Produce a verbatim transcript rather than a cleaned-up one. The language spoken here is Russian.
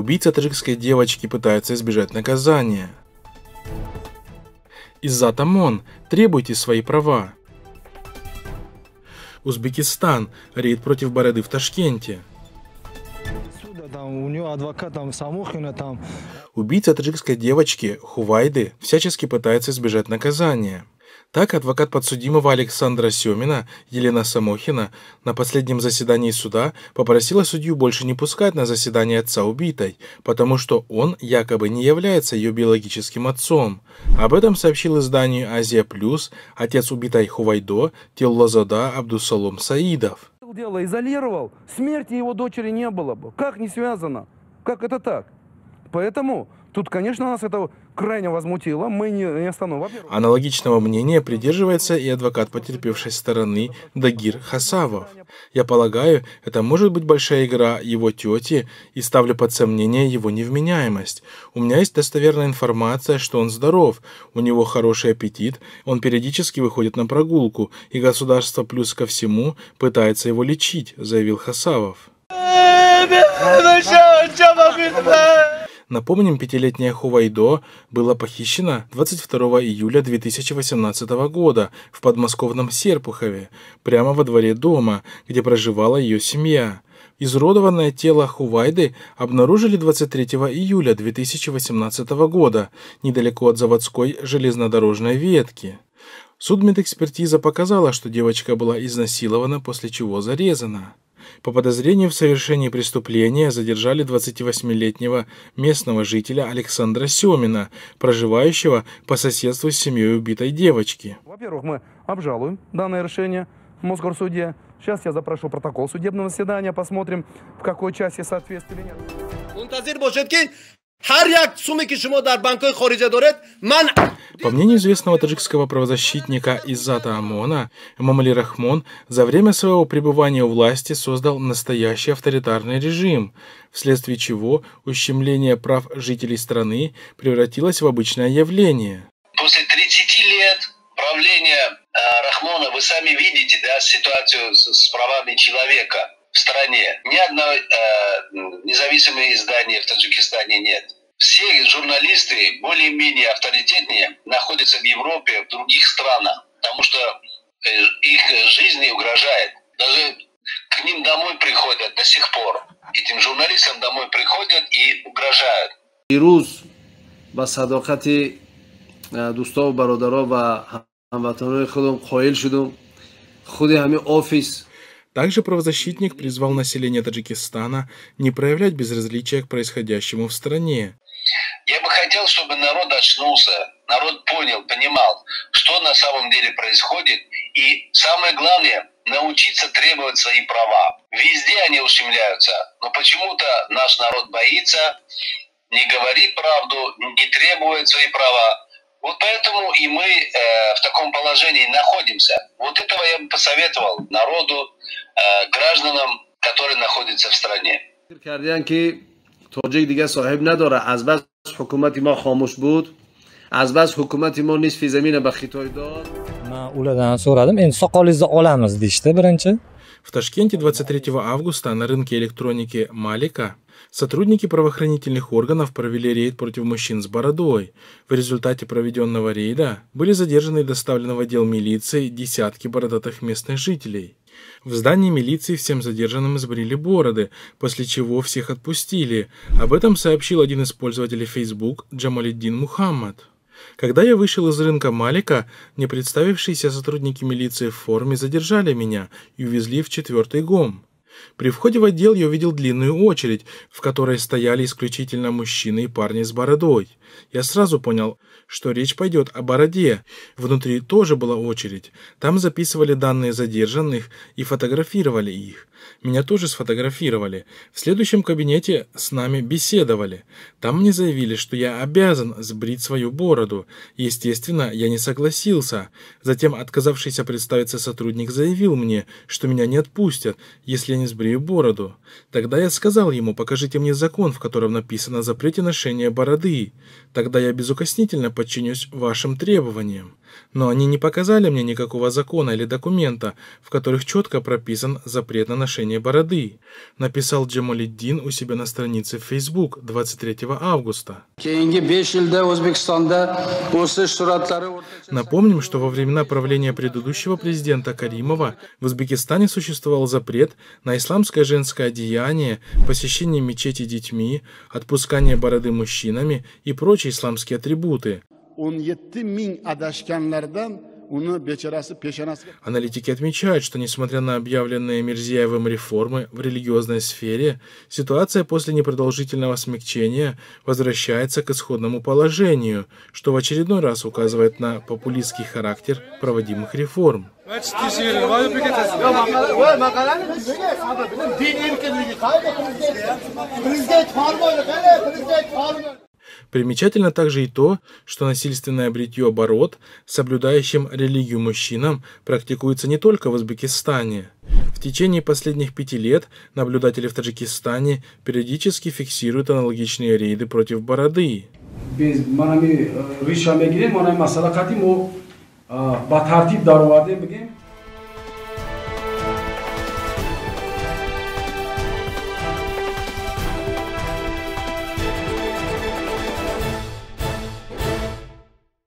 Убийца таджикской девочки пытается избежать наказания. Иззат ОМОН. Требуйте свои права. Узбекистан. Рейд против Бороды в Ташкенте. У него адвокат там Самохина там. Убийца таджикской девочки Хувайды всячески пытается избежать наказания. Так, адвокат подсудимого Александра Семина Елена Самохина на последнем заседании суда попросила судью больше не пускать на заседание отца убитой, потому что он якобы не является ее биологическим отцом. Об этом сообщил изданию «Азия Плюс» отец убитой Хувайдо Теллозада Абдусалом Саидов. Дело изолировал, смерти его дочери не было бы. Как не связано? Как это так? Поэтому тут, конечно, нас это крайне возмутило, мы не, не остановим. Аналогичного мнения придерживается и адвокат потерпевшей стороны Дагир Хасавов. Я полагаю, это может быть большая игра его тети и ставлю под сомнение его невменяемость. У меня есть достоверная информация, что он здоров, у него хороший аппетит, он периодически выходит на прогулку, и государство плюс ко всему пытается его лечить, заявил Хасавов. Напомним, пятилетняя Хувайдо была похищена двадцать второго июля две тысячи восемнадцатого года в подмосковном Серпухове, прямо во дворе дома, где проживала ее семья. Изуродованное тело Хувайды обнаружили двадцать третьего июля две тысячи восемнадцатого года, недалеко от заводской железнодорожной ветки. Судмедэкспертиза показала, что девочка была изнасилована, после чего зарезана. По подозрению в совершении преступления задержали двадцативосьмилетнего местного жителя Александра Семина, проживающего по соседству с семьей убитой девочки. Во-первых, мы обжалуем данное решение в Мосгорсуде. Сейчас я запрошу протокол судебного заседания, посмотрим, в какой части соответствует или нет. По мнению известного таджикского правозащитника Иззата ОМОНа, Эмомали Рахмон за время своего пребывания у власти создал настоящий авторитарный режим, вследствие чего ущемление прав жителей страны превратилось в обычное явление. После тридцати лет правления э, Рахмона вы сами видите, да, ситуацию с, с правами человека в стране. Ни одного э, независимого издания в Таджикистане нет. Все журналисты более-менее авторитетные находятся в Европе, в других странах, потому что э, их жизни угрожает. Даже к ним домой приходят до сих пор. Этим журналистам домой приходят и угрожают. Ирус ба садоқати дӯстон бародаро ва ҳамватанони худам қоил шудам. Худи ҳамин офис. Также правозащитник призвал население Таджикистана не проявлять безразличия к происходящему в стране. Я бы хотел, чтобы народ очнулся, народ понял, понимал, что на самом деле происходит, и самое главное, научиться требовать свои права. Везде они ущемляются, но почему-то наш народ боится, не говорит правду, не требует свои права. Вот поэтому и мы э, в таком положении находимся. Вот этого я бы посоветовал народу, э, гражданам, которые находятся в стране. توجیک دیگه صاحب نداره از بس حکومت ما خاموش بود از بس حکومت ما نصف زمین به خیتای داد Men ulardan so'radim, endi soqolingizni olamiz deyishdi birinchi. В Ташкенте двадцать третьего августа на рынке электроники Малика сотрудники правоохранительных органов провели рейд против мужчин с бородой. В результате проведенного рейда были задержаны и доставлены в отдел милиции десятки бородатых местных жителей. В здании милиции всем задержанным сбрили бороды, после чего всех отпустили. Об этом сообщил один из пользователей Facebook Джамалиддин Мухаммад. Когда я вышел из рынка Малика, не представившиеся сотрудники милиции в форме задержали меня и увезли в четвертый ГОМ. При входе в отдел я увидел длинную очередь, в которой стояли исключительно мужчины и парни с бородой. Я сразу понял, что речь пойдет о бороде. Внутри тоже была очередь. Там записывали данные задержанных и фотографировали их. Меня тоже сфотографировали. В следующем кабинете с нами беседовали. Там мне заявили, что я обязан сбрить свою бороду. Естественно, я не согласился. Затем отказавшийся представиться сотрудник заявил мне, что меня не отпустят, если я не не сбрею бороду. Тогда я сказал ему: покажите мне закон, в котором написано о запрете ношения бороды. Тогда я безукоснительно подчинюсь вашим требованиям. Но они не показали мне никакого закона или документа, в которых четко прописан запрет на ношение бороды, написал Джамалиддин у себя на странице в Facebook двадцать третьего августа. Напомним, что во времена правления предыдущего президента Каримова в Узбекистане существовал запрет на исламское женское одеяние, посещение мечети детьми, отпускание бороды мужчинами и прочие исламские атрибуты. Аналитики отмечают, что несмотря на объявленные Мирзиевым реформы в религиозной сфере, ситуация после непродолжительного смягчения возвращается к исходному положению, что в очередной раз указывает на популистский характер проводимых реформ. Примечательно также и то, что насильственное бритье бород соблюдающим религию мужчинам практикуется не только в Узбекистане. В течение последних пяти лет наблюдатели в Таджикистане периодически фиксируют аналогичные рейды против бороды.